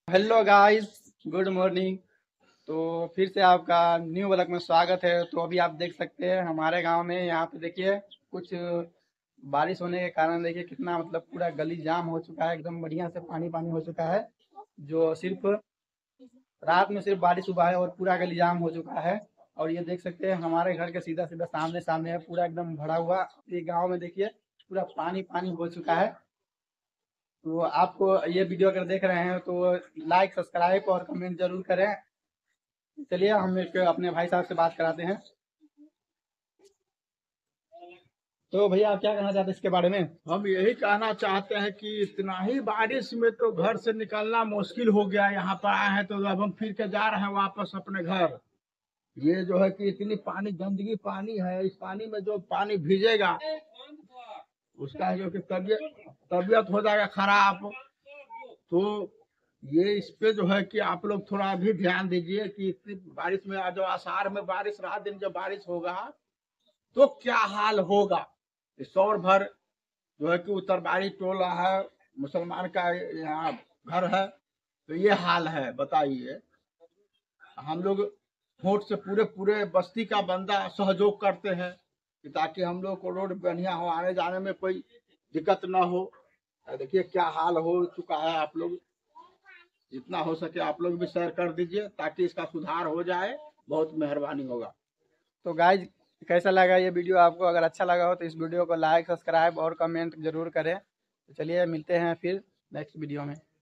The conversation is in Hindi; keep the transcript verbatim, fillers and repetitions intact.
Hello guys, good morning. तो फिर से आपका न्यू व्लॉग में स्वागत है। तो अभी आप देख सकते हैं हमारे गांव में, यहाँ पे देखिए कुछ बारिश होने के कारण देखिए कितना मतलब पूरा गली जाम हो चुका है, एकदम बढ़िया से पानी पानी हो चुका है। जो सिर्फ रात में सिर्फ बारिश हुआ है और पूरा गली जाम हो चुका है। और ये देख सकते हैं हमारे घर के सीधा सीधा सामने सामने है, पूरा एकदम भरा हुआ। ये गाँव में देखिए पूरा पानी पानी हो चुका है। तो आपको ये वीडियो अगर देख रहे हैं तो लाइक सब्सक्राइब और कमेंट जरूर करें। चलिए हम एक अपने भाई साहब से बात कराते हैं। तो भैया आप क्या कहना चाहते हैं इसके बारे में? हम यही कहना चाहते हैं कि इतना ही बारिश में तो घर से निकलना मुश्किल हो गया। यहाँ पर आए हैं तो अब हम फिर के जा रहे हैं वापस अपने घर। ये जो है कि इतनी पानी, गंदगी पानी है। इस पानी में जो पानी भीजेगा उसका जो कि तबियत तबियत हो जाएगा खराब। तो ये इस पे जो है कि आप लोग थोड़ा भी ध्यान दीजिए कि इतनी बारिश में, आज जो आषाढ़ में बारिश, रात दिन जब बारिश होगा तो क्या हाल होगा। इस सौर भर जो है कि उत्तरबाड़ी टोला है, मुसलमान का यहाँ घर है, तो ये हाल है। बताइए, हम लोग वोट से पूरे पूरे बस्ती का बंदा सहयोग करते हैं कि ताकि हम लोग को रोड बढ़िया हो, आने जाने में कोई दिक्कत ना हो। देखिए क्या हाल हो चुका है। आप लोग जितना हो सके आप लोग भी शेयर कर दीजिए ताकि इसका सुधार हो जाए। बहुत मेहरबानी होगा। तो गाइज, कैसा लगा ये वीडियो आपको? अगर अच्छा लगा हो तो इस वीडियो को लाइक सब्सक्राइब और कमेंट जरूर करें। तो चलिए मिलते हैं फिर नेक्स्ट वीडियो में।